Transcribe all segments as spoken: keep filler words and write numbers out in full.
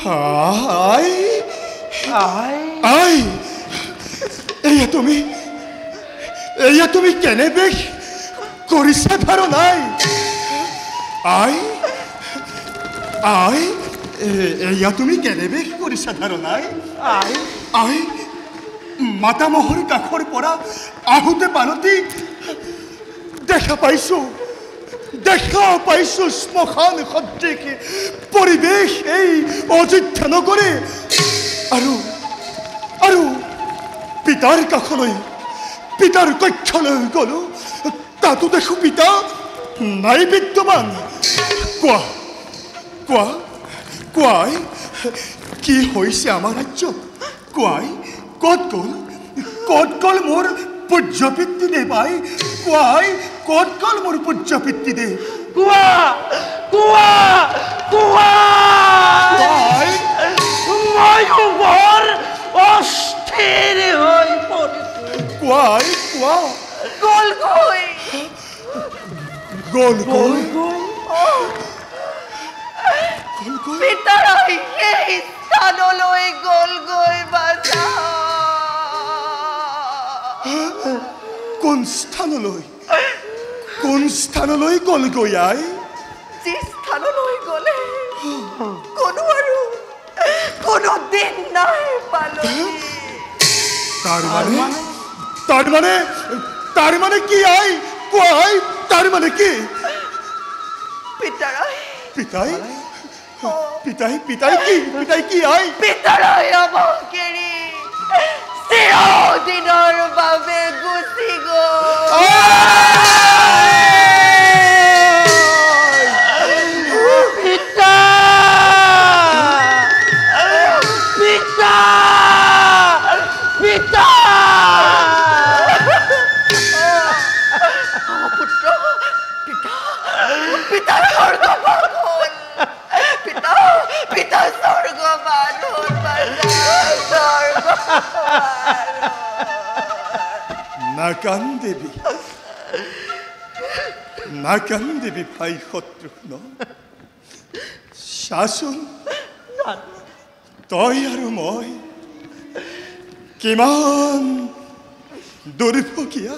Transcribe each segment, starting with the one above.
আই আই আই এয়া তুমি এয়া তুমি কেনে বেশ কৰিছা ধাৰো নাই আই আই এয়া তুমি কেনে বেশ কৰিছা ধাৰো নাই আই আই মাতামহৰ কাষৰ পৰা আহোঁতে পালতি দেখা পাইছো দেখা পাইছো শ্মশান সদৃশ পৰিৱেশ এই অযোধ্যা নগৰে আৰু আৰু পিতাৰ কাষলৈ পিতাৰ কক্ষলৈ গলো তাতো দেখো পিতা নাই বিদ্যমান কোৱা কোৱা কোৱাই কি হৈছে আমাৰ ৰাজ্যত কোৱাই ক'ত গ'ল ক'ত গ'ল মোৰ পূজ্য পিতৃদেৱ আই কোৱাই ক'ত গ'ল মোৰ পূজ্য পিতৃদেৱ কোৱা কোৱা কোৱা কোৱাই ময়ো বৰ অস্থিৰ হৈ পৰিছোঁ কোৱাই কোৱা গ'ল গৈ গ'ল গ'ল গৈ গ'ল গ'ল পিতাৰাই সেই স্থানলৈ গ'ল গৈ বাজা কোন স্থানলৈ কোন স্থানলৈ গ'ল গৈ আই যি স্থানলৈ গ'লে কোনো আৰু কোনো দিন নাই পালনি তাৰ মানে তাৰ মানে তাৰ মানে কি আই কোৱা আই তাৰ মানে কি পিতাৰাই পিতাই পিতাই পিতাই কি পিতাই কি আই পিতাৰাই আমাক এৰি চিৰদিনৰ বাবে গুচি গ'ল পিতা পিতা পিতা পুত্ৰ পিতা পিতা স্বৰ্গবাস হ'ল পিতা পিতা স্বৰ্গবাস হ'ল নাকান্দিবি নাকান্দিবি ভাই শত্ৰুঘ্ন চাচোন তই আৰু মই কিমান দুৰ্ভগীয়া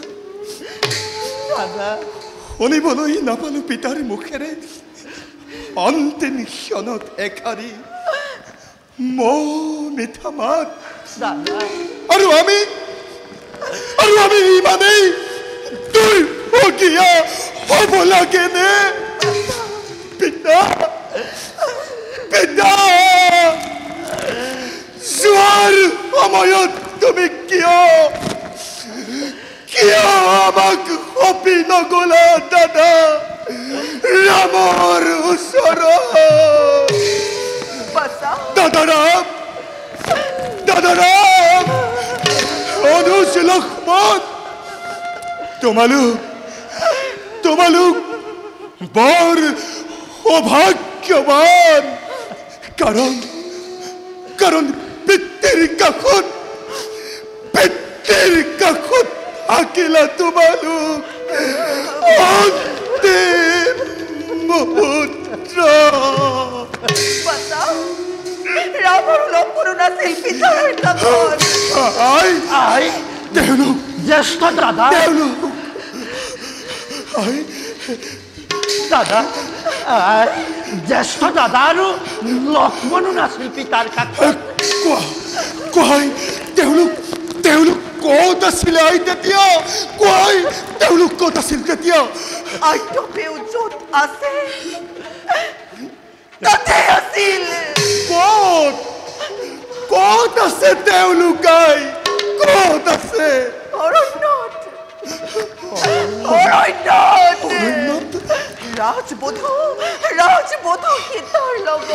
শুনিবলৈ নাপালো পিতাৰ মুখেৰে অন্তিম ক্ষণত এষাৰি মৌ মিঠা মাত আৰু আমি আৰু আমি ইমানেই দুৰ্ভগীয়া হ'ব লাগেনে পিতা পিতা যোৱাৰ সময়ত তুমি কিয় কিয় আমাক সপি নগলা দাদা ৰামৰ ওচৰত দাদাৰাম দাদাৰাম অনুজ লক্ষ্মণ তোমালোক তোমালোক বৰ সৌভাগ্যৱান কাৰণ কাৰণ পিতৃৰ কাষত পিতৃৰ কাষত থাকিলা তোমালোক অন্তিম মুহূৰ্ত ৰামৰ লক্ষ্মণ নাছিল পিতাৰ কাষত আই আই তেওঁলোক জ্যেষ্ঠ দাদা তেওঁলোক আই দাদা আই জ্যেষ্ঠ দাদা আৰু লক্ষ্মণো নাছিল পিতাৰ কাষত কোৱা কোৱাই তেওঁলোক তেওঁলোক ক'ত আছিলে আই তেতিয়া কোৱাই তেওঁলোক ক'ত আছিল তেতিয়া আইতপেও য'ত আছে তাতে আছিল ক'ত ক'ত আছে তেওঁলোক আই ক'ত আছে অৰণ্যত অৰণ্যত অৰণ্যত ৰাজবধূ ৰাজবধূ সীতাৰ লগত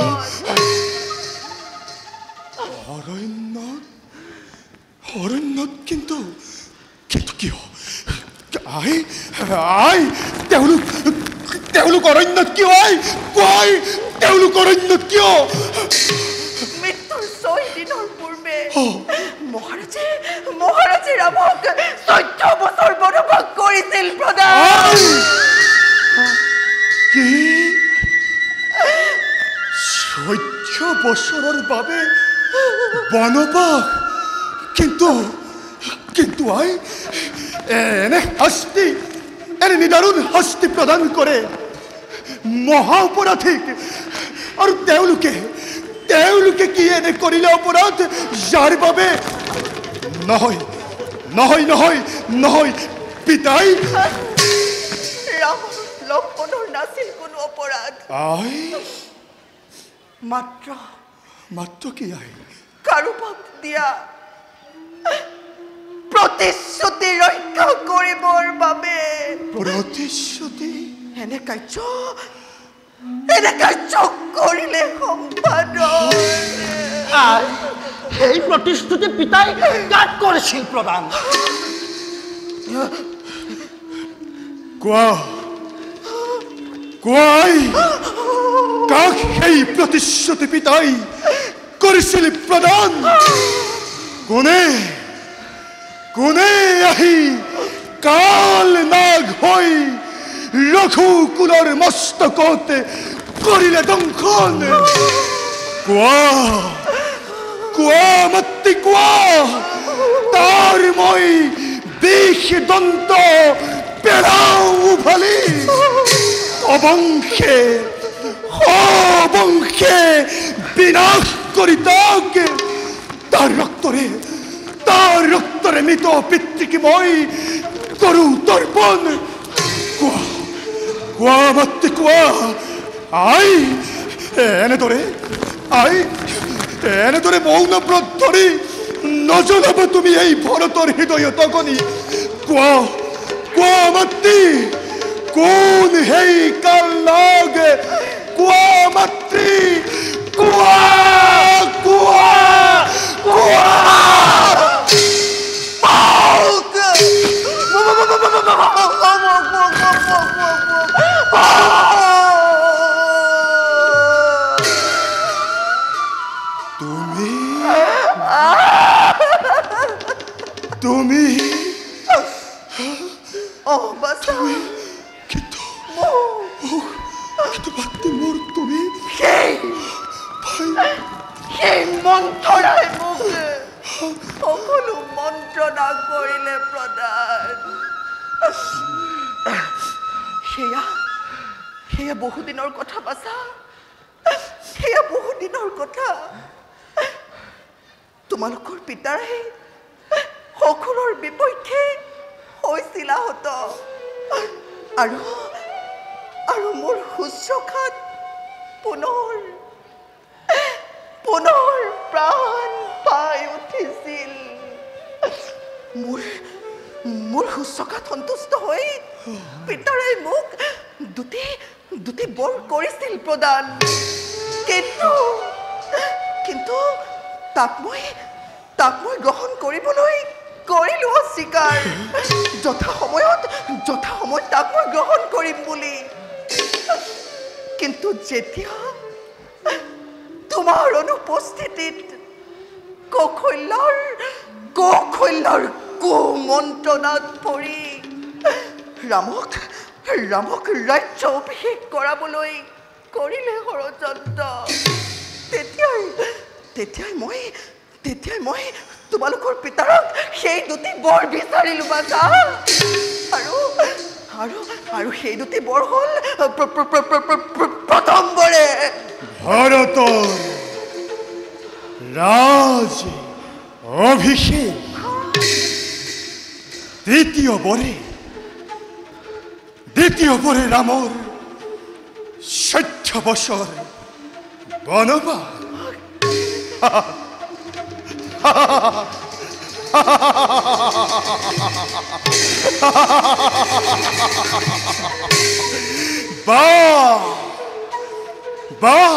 অৰণ্যত অৰণ্যত কিন্তু কিন্তু কিয় আই আই তেওঁলোক তেওঁলোক অৰণ্যত কিয় আই কোৱাই তেওঁলোক অৰণ্যত কিয় মৃত্যুৰ ছয় দিনৰ পূৰ্বে মহাৰাজে মহাৰাজে ৰামক চৈধ্য বছৰ বনবাস কৰিছিল প্ৰদান কি চৈধ্য বছৰৰ বাবে বনবাস কিন্তু কিন্তু আই এনে শাস্তি এনে নিদাৰুণ শাস্তি প্ৰদান কৰে মহা অপৰাধীক আৰু তেওঁলোকে তেওঁলোকে কি এনে কৰিলে অপৰাধ যাৰ বাবে নহয় নহয় নহয় নহয় পিতাই ৰাম লক্ষ্মণৰ নাছিল কোনো অপৰাধ আই মাত্ৰ মাত্ৰ কি আই কাৰোবাক দিয়া প্ৰতিশ্ৰুতি ৰক্ষা কৰিবৰ বাবে প্ৰতিশ্ৰুতি এনে কাৰ্য এনে কাৰ্য কৰিলে সম্পাদক আই সেই প্ৰতিশ্ৰুতি পিতাই কাক কৰিছিল প্ৰদান কোৱা কোৱাই কাক সেই প্ৰতিশ্ৰুতি পিতাই কৰিছিল প্ৰদান কোনে কোনে আহি কাল নাগ হৈ ৰঘুকুলৰ মস্তকত কৰিলে দংশন কোৱা কোৱা মাতৃ কোৱা তাৰ মই বিষ দন্ত পেলাও উভালি অবংশে অবংশে বিনাশ কৰি তাক তাৰ ৰক্তৰে তাৰ ৰক্তৰে মৃত পিতৃক মই কৰো তৰ্পণ কোৱা কোৱা মাতৃ কোৱা আই এনেদৰে আই এনেদৰে মৌন ব্ৰত ধৰি নজনাব তুমি এই ভৰতৰ হৃদয়ত অগণি কোৱা কোৱা মাতৃ কোন সেই কাল নাগ কোৱা মাতৃ কোৱা কোৱা কোৱা তুমি তুমি অ বাছা কিন্তু মোক কিন্তু মাতৃ মোৰ তুমি সেই সেই মন্ত্ৰাই মোক সকলো মন্ত্ৰণা কৰিলে প্ৰদান সেয়া সেয়া বহুদিনৰ কথা বাছা সেয়া বহুদিনৰ কথা তোমালোকৰ পিতাৰে সকলোৰ বিপক্ষে হৈছিল আহত আৰু আৰু মোৰ শুশ্ৰূষাত পুনৰ পুনৰ প্ৰাণ পাই উঠিছিল মোৰ মোৰ শুশ্ৰূষাত সন্তুষ্ট হৈ পিতাৰে মোক দুটি দুটি বৰ কৰিছিল প্ৰদান কিন্তু কিন্তু তাক মই তাক মই গ্ৰহণ কৰিবলৈ কৰিলো অস্বীকাৰ যথা সময়ত যথা সময়ত তাক মই গ্ৰহণ কৰিম বুলি কিন্তু যেতিয়া তোমাৰ অনুপস্থিতিত কৌশল্যৰ কৌশল্যৰ কুমন্ত্ৰণাত পৰি ৰামক ৰামক ৰাজ্য অভিষেক কৰাবলৈ কৰিলে ষড়যন্ত্ৰ তেতিয়াই তেতিয়াই মই তেতিয়াই মই তোমালোকৰ পিতাৰক সেই দুটি বৰ বিচাৰিলো বাছা আৰু আৰু আৰু সেই দুটি বৰ হ'ল প্ৰথম বৰে ভাৰতৰ ৰাজ অভিষেক দ্বিতীয় বৰে দ্বিতীয় বৰে ৰামৰ চৈধ্য বছৰ বনবাস বাহ বাহ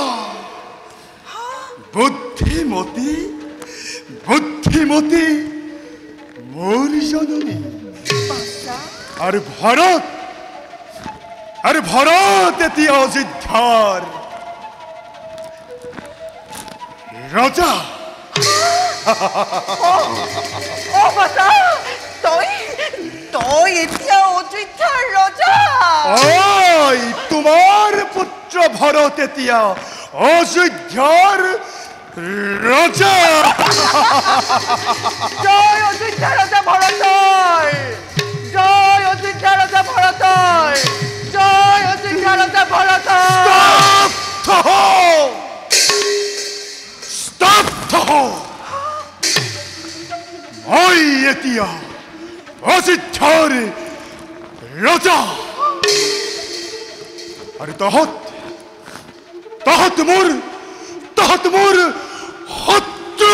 বুদ্ধিমতী বুদ্ধিমতী মোৰ জননী আৰু ভাৰত আৰু ভাৰত এতিয়া অযোধ্যাৰ ৰজা অ বাছা তই তই এতিয়া অযোধ্যাৰ ৰজা ঐ তোমাৰ পুত্ৰ ভৰত এতিয়া অযোধ্যার রাজা। জয় অযোধ্যা রাজা ভরত, জয় অযোধ্যা রাজা ভরত, জয় অযোধ্যা রাজা ভরত। স্তব্ধ মই এতিয়া অযোধ্যাৰ ৰজা আৰু তহঁত তহঁত মোৰ তহঁত মোৰ শত্ৰু।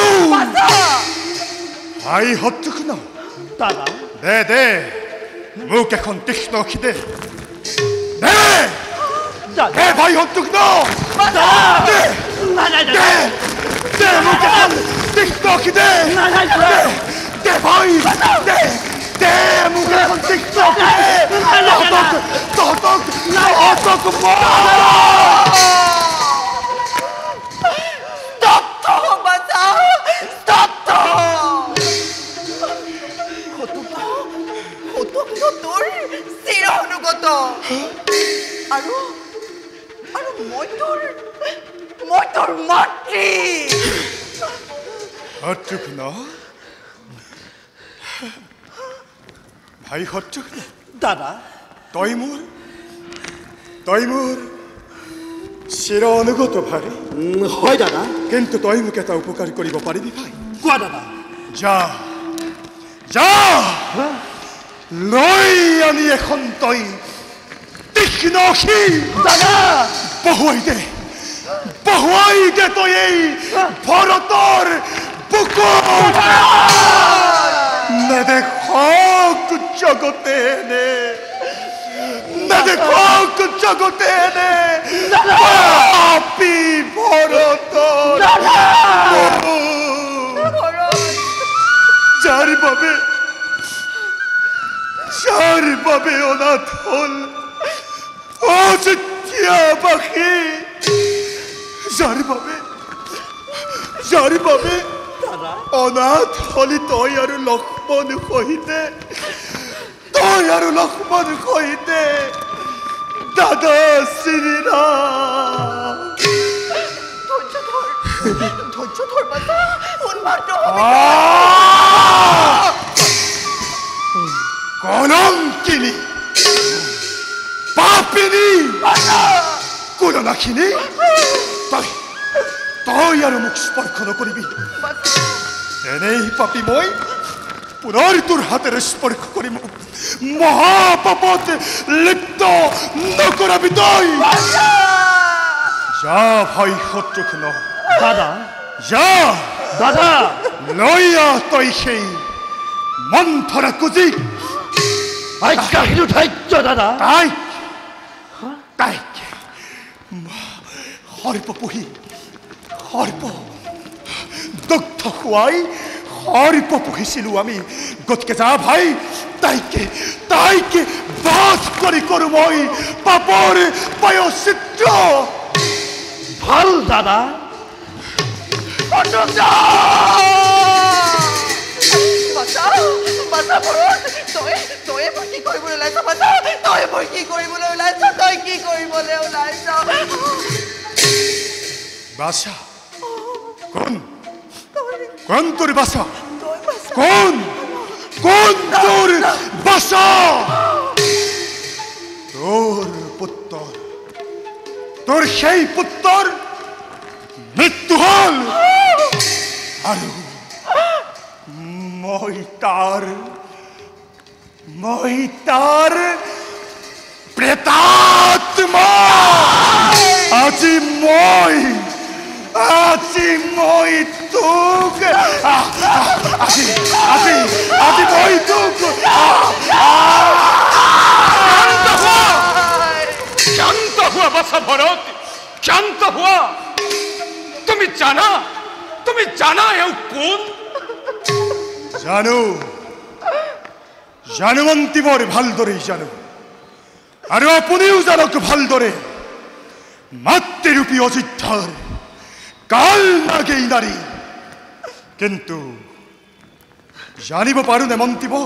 আই শত্ৰুঘ্ন, দাদা দে দে মোক এখন তীক্ষ্ণ অখি দে, দে দে ভাই শত্ৰুঘ্ন, দে দে দে মোক এখন তীক্ষ্ণ অখি দে, দে দে ভাই দে দে মোক এখন তীক্ষ্ণ অখি দে। তহঁতক তহঁতক তহঁতক মই স্তব্ধ বাচা, স্তব্ধ। শত্ৰুঘ্ন তোৰ চিৰ অনুগত, আৰু আৰু মই তোৰ মই তোৰ মাতৃ। শত্ৰুঘ্ন, ভাই শত্ৰুঘ্ন, দাদা তই মোৰ তই মোৰ চিৰ অনুগত ভাই। হয় দাদা। কিন্তু তই মোক এটা উপকাৰ কৰিব পাৰিবি ভাই? কোৱা দাদা। যা যা লৈ আনি এখন তই তীক্ষ্ণ অখি দাদা বহুৱাই দে, বহুৱাই দে তই এই ভৰতৰ বুকুত। নেদেখক জগতে নে, নেদেখক জগতে নে পাপী ভৰতৰ যাৰ বাবে যাৰ বাবে অনাথ হল অযোধ্যাবাসী, যাৰ বাবে যাৰ বাবে অনাথ হলি তই আৰু লক্ষ্মণ সহিতে, তই আৰু লক্ষ্মণ সহিতে দাদা শ্ৰীৰাম। ধৈৰ্য ধৰ, ধৈৰ্য ধৰ বাচা, উন্মাদ কলংকিনী পাপিনী কুলনাশিনী, তই তই আৰু মোক স্পৰ্শ নকৰিবি। এনেই পাপি মই পুনৰ তোৰ হাতেৰে স্পৰ্শ কৰিম, মহাপাপত লিপ্ত নকৰাবি তই। যা ভাই শত্ৰুঘ্ন, দাদা যা দাদা লৈ আহ তই সেই মন্থৰা কুজিক, আজ্ঞাহীন ধাৰ্য দাদা। তাইক তাইক সৰ্প পুহি সৰ্প দুগ্ধ খুৱাই সৰ্প পুহিছিলোঁ আমি। গতিকে যা ভাই, তাইকে তাইকে বাস কৰি কৰোঁ মই পাপৰ প্ৰায়শ্চিত্ত। ভাল দাদা। বাচা, বাচা ভৰত, তই তই মই কি কৰিবলৈ ওলাইছ বাচা, তই মই কি কৰিবলৈ ওলাইছ, তই কি কৰিবলৈ ওলাইছ? বাছা কোন কোন তোৰ বাছা, তই বাচা, কোন কোন তোৰ বাছা? তোৰ পুত্ৰ, তোৰ সেই পুত্ৰৰ মৃত্যু হল আৰু মই তাৰ মই তাৰ প্ৰেতাত্মা। আজি মই আজি মই তোক আজি আজি আজি মই তোক শান্ত হুয়া বাছা ভরত, শান্ত হুয়া। তুমি জানা তুমি জানা এও কোন? জানো জানো অন্তিমৰ ভালদৰে জানো, আৰু আপুনিও জানক ভালদৰে। মাতৃৰূপী অযোধ্যাৰ কাল নাগেই নাৰী, কিন্তু জানিব পাৰোনে মন্ত্ৰীবৰ,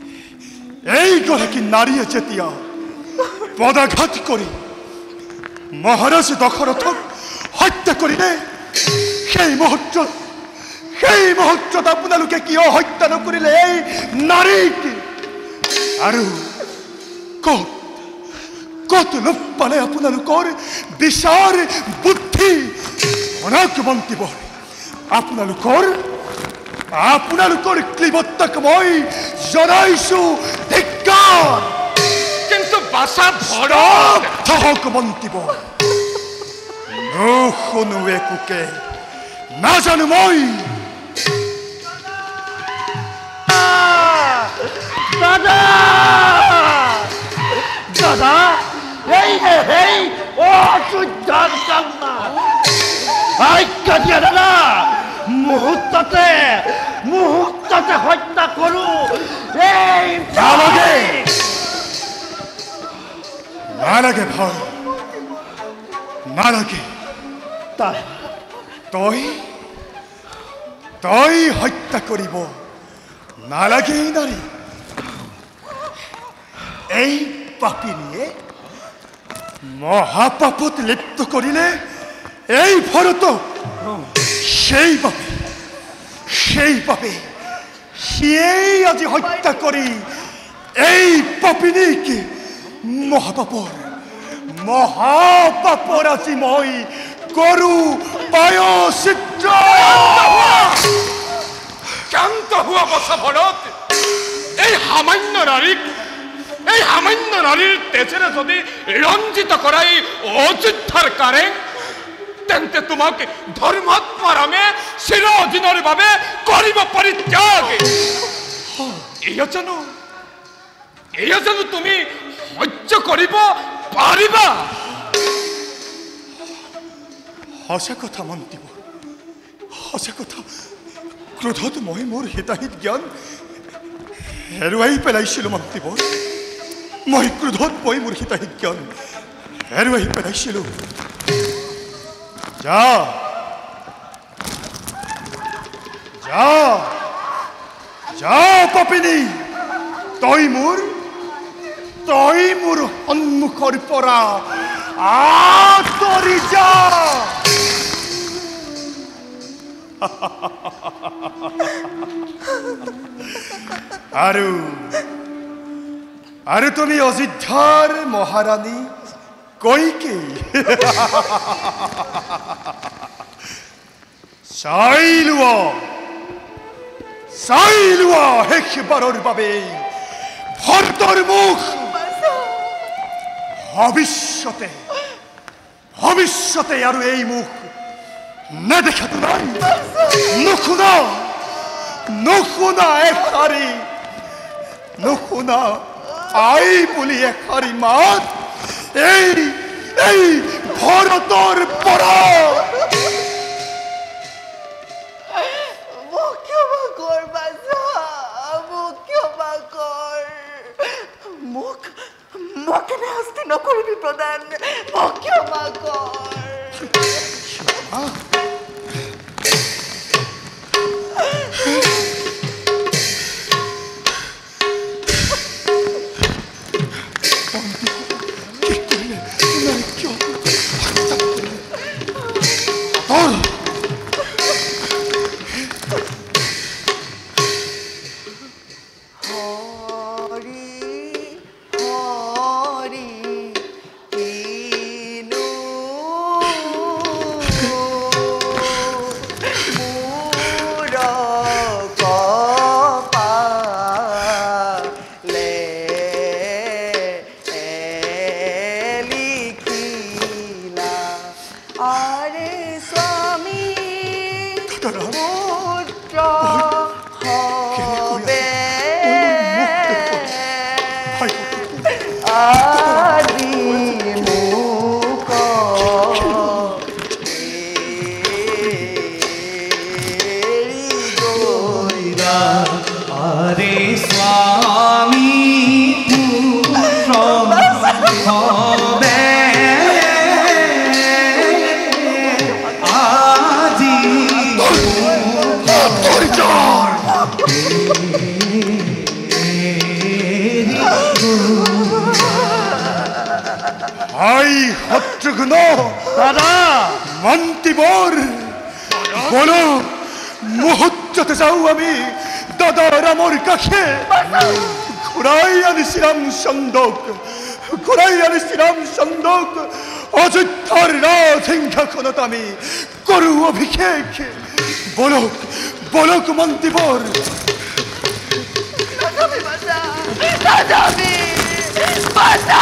এইগৰাকী নাৰীয়ে যেতিয়া পদাঘাত কৰি মহাৰাজ দশৰথক হত্যা কৰিলে। সেই মুহূৰ্তত সেই মুহূৰ্তত আপোনালোকে কিয় হত্যা নকৰিলে এই নাৰীক? আৰু ক'ত ক'ত লোপ পালে আপোনালোকৰ বিচাৰ বুদ্ধি? অনাক মন্ত্ৰীবৰ, আপোনালোকৰ আপোনালোকৰ ক্লিবত্তাক মই জনাইছো ধিক্কাৰ। কিন্তু বাছা ভৰত থাকক মন্ত্ৰীবৰ, নুশুনো একোকে, নাজানো মই। দাদা দাদা এই এই অযোধ্যাৰ কান্না আজ্ঞা দিয়া দাদা, মুহূৰ্ততে মুহূৰ্ততে হত্যা কৰো এই নালাগে নালাগে ভয় নালাগে। তাই তই তই হত্যা কৰিব নালাগে এই নাৰী। এই পাপিনীয়ে মহাপাপত লিপ্ত কৰিলে এই ভৰতক। সেইবাবে সেইবাবে সিয়েই আজি হত্যা কৰি এই পাপিনীক মহাপাপৰ মহাপাপৰ আজি মই কৰো প্ৰায়শ্চিত্ত। শান্ত হোৱা বাছা ভৰত। এই সামান্য নাৰীক এই সামান্য নাৰীৰ তেজেৰে যদি ৰঞ্জিত কৰাই অযোধ্যাৰ কাৰেং, তেন্তে তোমাক ধৰ্মাত্মা ৰামে চিৰদিনৰ বাবে কৰিব পৰিত্যাগ। এয়া জানো এয়া জানো তুমি সহ্য কৰিব পাৰিবা? সঁচা কথা মন্ত্ৰীবৰ, সঁচা কথা। ক্ৰোধত মই মোৰ হিতাহিত জ্ঞান হেৰুৱাই পেলাইছিলো মন্ত্ৰীবৰ। মই ক্ৰোধত মই মোৰ হিতাহিত জ্ঞান হেৰুৱাই পেলাইছিলো। যা যা যা পাপিনী, তই মোৰ তই মোৰ সন্মুখৰ পৰা আঁতৰি যা। আৰু আৰু তুমি অযোধ্যাৰ মহাৰাণী কইকেয়ী চাই লোৱা চাই লোৱা শেষবাৰৰ বাবে ভৰতৰ মুখ। ভৱিষ্যতে ভৱিষ্যতে আৰু এই মুখ নেদেখাটো নাই। নুশুনা নুশুনা এষাৰি নুশুনা আই বুলি এষাৰি মাত এই এই ভৰতৰ পৰা। মোক ক্ষমা কৰ বাছা, মোক ক্ষমা কৰ। মোক মোক এনে শাস্তি নকৰিবি প্ৰধান, মোক ক্ষমা কৰ। আই শত্ৰুঘ্ন দাদা মন্ত্ৰীবৰ বলো মুহূৰ্ততে যাওঁ আমি দাদা ৰামৰ কাষে ঘূৰাই আনিছি ৰামচন্দ্ৰক ঘূৰাই আনিছি ৰামচন্দ্ৰক অযোধ্যাৰ ৰাজসিংহাসনত আমি কৰো অভিষেক বলক বলক মন্ত্ৰীবৰ নাযাবি বাছা নাযাবি বাছা